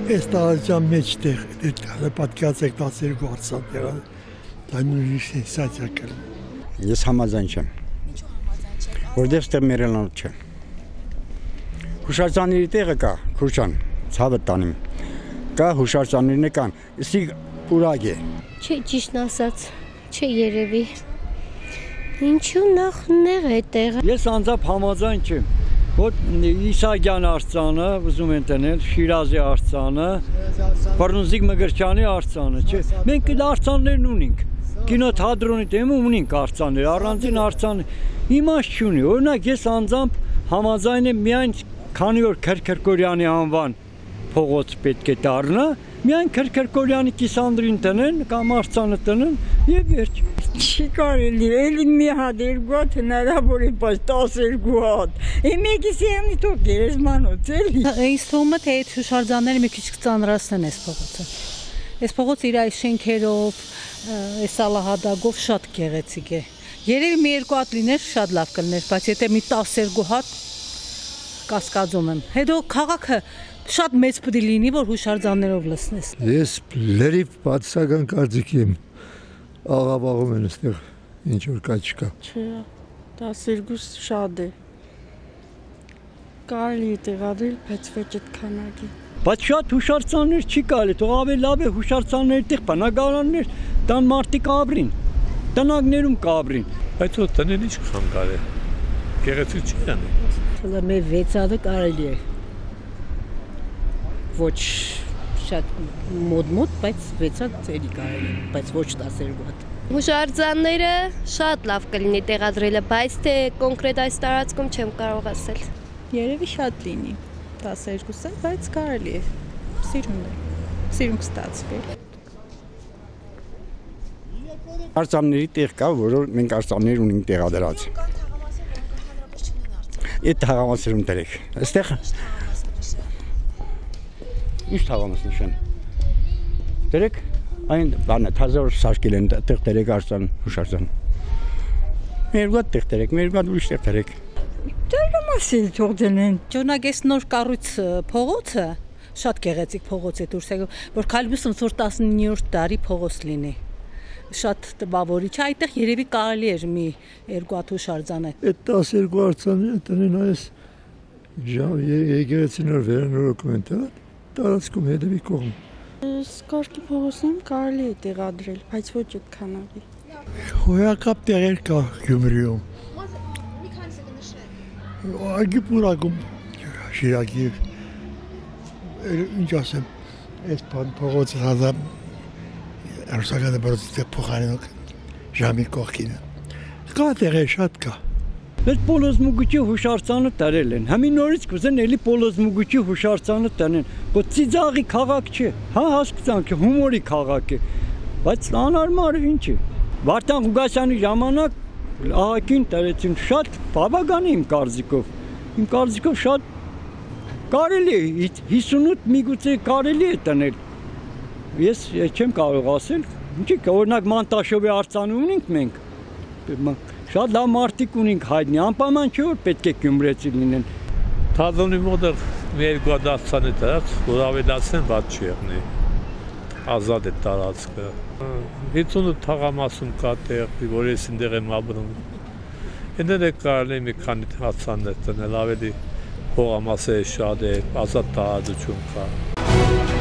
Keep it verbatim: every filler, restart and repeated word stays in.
Այս տարածության մեջտեղ պատկած եք տասերկու արձանները, դա նույնիսկ սենսացիա կլինի։ Ես համաձայն չեմ, որտեղ ստեղ մերելանոց չեմ։ Հուշարձանների տեղը կա, Քուրջան, ցավը տանիմ, կա հուշարձաններն կան, իսի ուրագ է։ Չէ, ճիշտն ասած, չէ երևի։ Ինչու նախ նեղ է տեղը։ Ես անձամբ համաձայն չեմ, որ Իսահակյան արձանը, ուզում են տնել, Շիրազի արձանը, Ֆարնուզիկ Մկրտչյանի արձանը, չէ։ Մենք այդ արձաններն ունենք։ Կինոթատրոնի դեմը ունենք արձաններ, առանձին արձան իմաստ չունի։ Օրինակ ես անձամբ համաձայն եմ միայն քանի որ Քրքրկորյանի անվան փողոց պետք է դառնա, միայն Քրքրկորյանի կիսանդրին տնեն կամ արձանը տնեն եւ վերջ։ Չի կարելի, էլի մի հատ երկու հատ հնարավոր է, բայց տասերկու հատ։ Մեկից եմնի թող գերեզմանոց էլի։ Ինձ թվում է թե այդ հուշարձանները մի քիչ կծանրացնեն այս փողոցը։ Այս փողոցը իր այս շենքերով, այս ալահադագով շատ գեղեցիկ է։ Երևի մի երկու հատ լիներ շատ լավ կլիներ, բայց եթե մի տասերկու հատ կասկածում եմ։ Հետո քաղաքը շատ մեծ պետք է լինի, որ հուշարձաններով լցնես։ Ես լրիվ պատասական կարծիքի եմ, աղավաղում են այստեղ ինչ որ կա չկա։ Չէ, տասերկու շատ է։ Կարելի է տեղադրել, բայց ոչ այդ քանակի։ Բայց շատ հուշարձաններ չի կարելի, թող ավելի լավ է հուշարձանների տեղ բնակարաններ, տան մարդիկ ապրին, տնակներում կապրին։ Բայց ու տնեն ինչ խանգար է, գեղեցիկ չի անի։ Հələ մեր վեց հատը կարելի է։ Ոչ շատ մոտ-մոտ, բայց վեց հատ էլի կարելի է, բայց ոչ տասերկու հատ։ Հուշարձանները շատ լավ կլինի տեղադրելը, բայց թե կոնկրետ այս տարածքում չեմ կարող ասել։ Երևի շատ լինի տասերկուսը, բայց կարելի է։ Սիրուն է։ Սիրուն կստացվի։ Արձանների տեղ կա, որ մենք արձաններ ունենք տեղադրած։ Այդ թաղամասերում դրեք։ Այստեղ Ինչ թաղամաս նշեն։ Դրեք այն բանը թազոր սարքել են տեղ դրեք արձան հուշարձան։ Մեր գոտ տեղ դրեք, մեր գոտ ուրիշ տեղ դրեք։ Դեռ մասի թող դնեն։ Օրինակ այս նոր կառույց փողոցը շատ գեղեցիկ փողոց է դուրս եկել, որ Քալբուսում որ տասնիններորդ դարի փողոց լինի։ Շատ տպավորիչ է, այդտեղ երևի կարելի էր մի երկու հատ հուշարձան է։ Այդ տասերկու արձանները տնեն այս եկեղեցիներ վերանորոգում են տա, տարածքում հետևի կողմ։ Սկարկի փողոցում կարելի է տեղադրել, բայց ոչ այդ քանակի։ Հոյակապ տեղեր կա Գյումրիում։ Մի քանիսը կնշեք։ Ագի պուրակում Շիրակի ինչ ասեմ, այս փողոցը հազա Արուսականը բրոցը փոխարինող ժամի կողքինը։ Կա տեղեր շատ կա։ Այդ Պոլոզմուգուչի հուշարձանը տարել են։ Համի նորից կուզեն էլի Պոլոզմուգուչի հուշարձանը տնեն։ Որ ծիծաղի քաղաք չէ, հա հասկացանք, հումորի քաղաք է։ Բայց անարմար ինչ է։ Վարդան Ղուկասյանի ժամանակ ահագին տարեցին շատ բավական իմ կարծիքով։ Իմ կարծիքով շատ կարելի է հիսունութ միգուցե կարելի է տնել։ Ես չեմ կարող ասել, ինչի՞ օրինակ Մանտաշովի արձանը ունենք մենք։ Շատ լավ մարդիկ ունենք հայտնի, անպայման չէ որ պետք է գյումրեցի լինեն։ Թատրոնի մոտ մի երկու հատ արձան է դրած, որ ավելացնեն բաց չի եղնի։ Ազատ է տարածքը։ հիսունութ թաղամասում կա տեղ, որ ես այնտեղ եմ ապրում։ Այնտեղ է կարելի մի քանի արձաններ տնել, ավելի փողամասը շատ է, ազատ տարածություն կա։